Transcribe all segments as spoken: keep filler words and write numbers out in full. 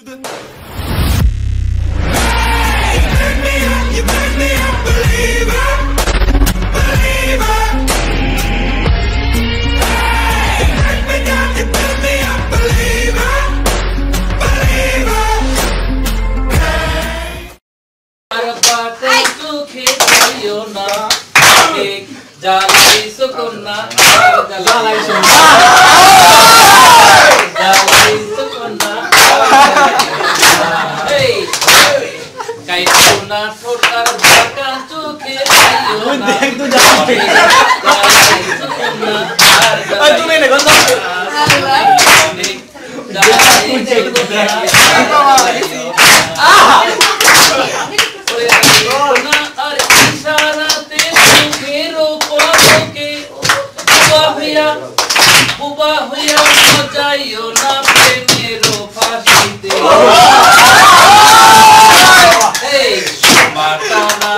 Jalai sukuna, jalai sukuna, jalai sukuna. Hey, kai sukuna thotar bahkan cuke ayo na. Itu jalai sukuna, jalai Buba huya ho jaiyo na premero phasite. Hey, matana,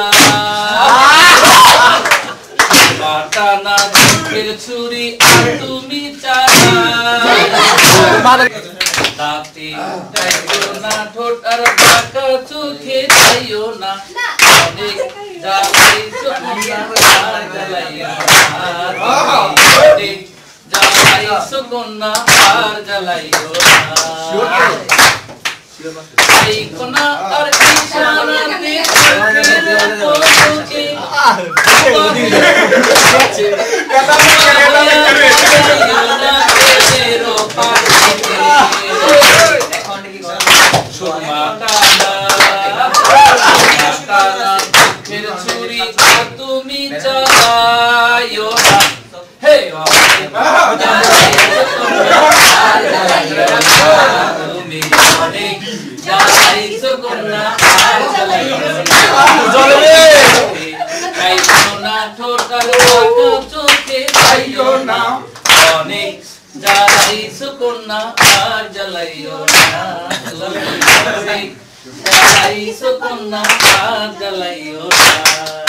matana dukhir churi ar tumi chara. Tati jaiyo na thot ar baka chukhe jaiyo na. Onek jalai sukuna jalaiyo na. Jalai sukuna ar jalaiyo na. Aikona ar ishara de khir poke. Kata mero paite. Sumatana, sumatana, khir churi tumi jalayo na. Hey, jalai sukuna ar jalaiyo na. Kai sukuna thotar bahkan cuke ayo na. Onek jalai sukuna ar jalaiyo na. Jalai sukuna ar jalaiyo na.